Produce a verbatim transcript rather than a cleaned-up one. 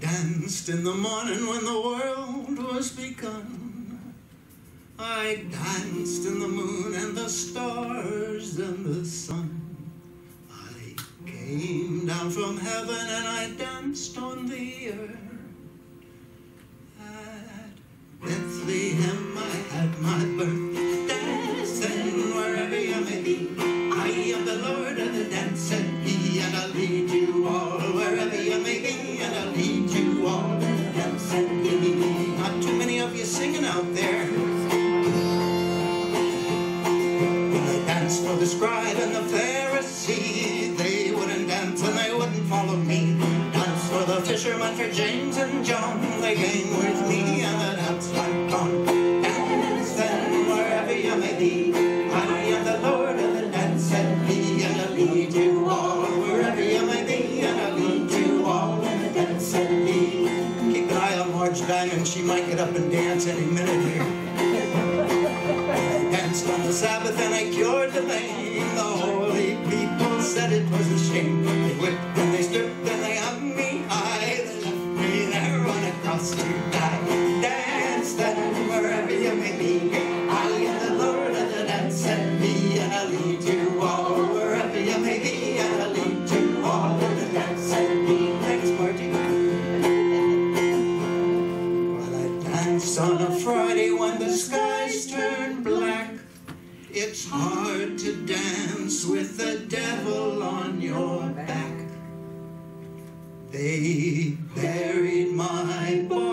danced in the morning when the world was begun. I danced in the moon and the stars and the sun. I came down from heaven and I danced on the earth. At Bethlehem I had my birth. Dancing wherever you may be, I am the Lord of the dance, and He, and I'll lead you all wherever you may be, and I'll lead you all in the dance, and He. Not too many of you singing out there. For the scribe and the Pharisee, they wouldn't dance and they wouldn't follow me. Dance for the fisherman, for James and John, they came with me and the dance went on. Dance then wherever you may be, I am the Lord of the dance, and He, and I'll lead you all wherever you may be, and I'll lead you all in the dance, and He. Keep an eye on Marge Diamond, she might get up and dance any minute here. On the Sabbath and I cured the lame. The holy people said it was a shame. They whipped and they stripped and they hung me high. They left me there on a cross to die. Dance then wherever you may be, I am the Lord of the dance, and He, and I'll lead you all wherever you may be, and I'll lead you all in the dance, and He. Thanks, Marty. Well, I danced on a Friday when the skies turned black. It's hard to dance with the devil on your back. They buried my body